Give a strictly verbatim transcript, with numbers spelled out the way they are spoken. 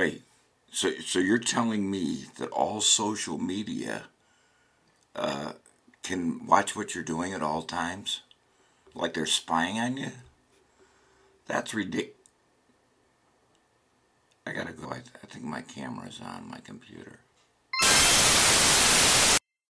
Wait, so so you're telling me that all social media uh, can watch what you're doing at all times? Like they're spying on you? That's ridiculous. I gotta go. I, I think my camera's on my computer.